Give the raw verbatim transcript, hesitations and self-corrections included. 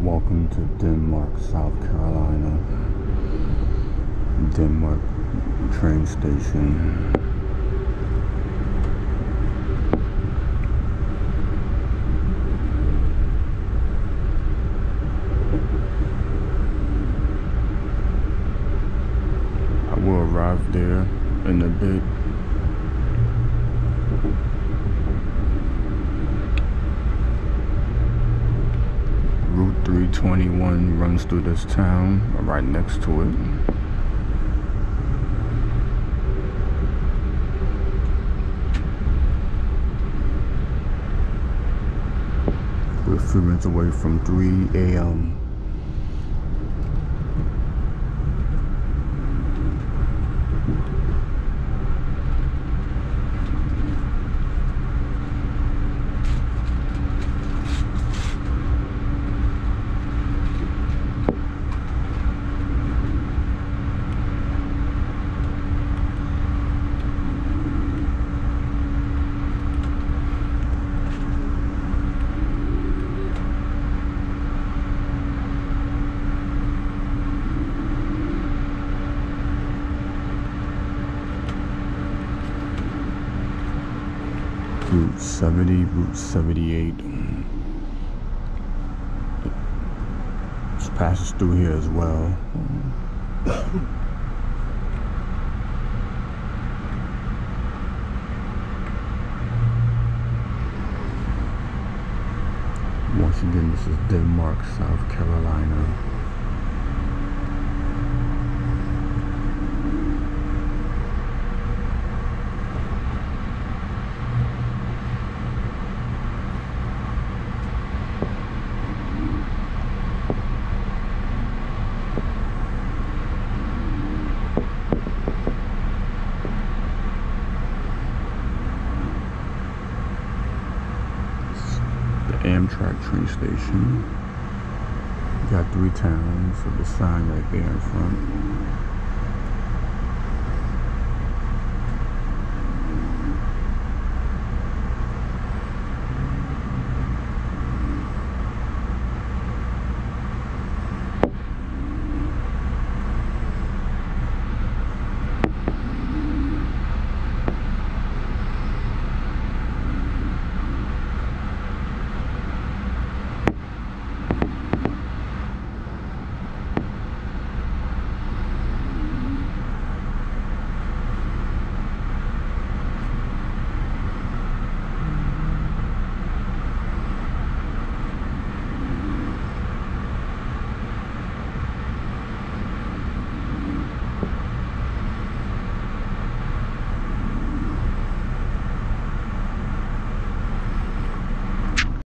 Welcome to Denmark, South Carolina. Denmark train station. I will arrive there in a bit. Route three twenty-one runs through this town, right next to it. We're a few minutes away from three A M Route seventy, Route seventy-eight. This passes through here as well. Once again, this is Denmark, South Carolina. Amtrak train station. Got three towns, so the sign right there in front.